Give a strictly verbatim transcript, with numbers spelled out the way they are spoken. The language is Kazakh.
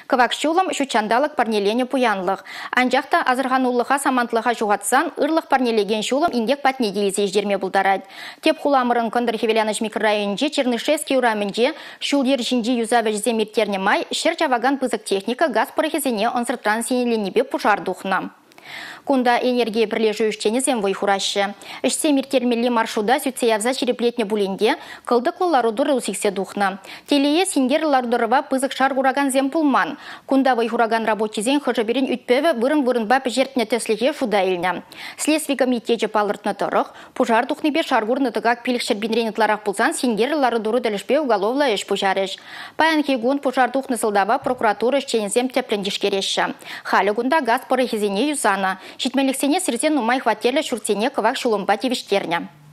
Кывак шулым шучандалық парнелене пуянлық. Анжақта азырғанулыға самантлыға жуғатсан, ырлық парнелеген шулым индек патне дейілсе жерме бұлдарад. Теп хуламырын кондыр Хевеляныш микрорайонже Чернышевский урамынже шул ер жинжи юзавы жізе мертерне май шер чаваган пызык техника газ парахезене онсыртран сенеленебе пушар духна. Кунда энергия бірлежуіштені земвой хурашы. Ішсе мертелмелі маршуда сүтсе явза череплетне булинде, кылдықлы ларудыры усиксе духна. Телее сингер ларудырыва пызык шар ураган зем пулман. Кунда вой хураган рабочизен хыжаберін үтпеві вырын-вырын бап жертне теслеге шуда илня. Следствий комитете палыртны тұрық, пужар духныбе шаргурны тыгак пилік шербинренитларақ пулсан сингер ларудыры дәлішпе уголовла эш пужарыш. Паянки гун пужар духны сылдава прокуратура ішченізем теплендішкереші. Халі гунда газ парахезене юзана. Шитмеліксене сірзен умай хвателі шуртсене кывак шулымба тевіштерня.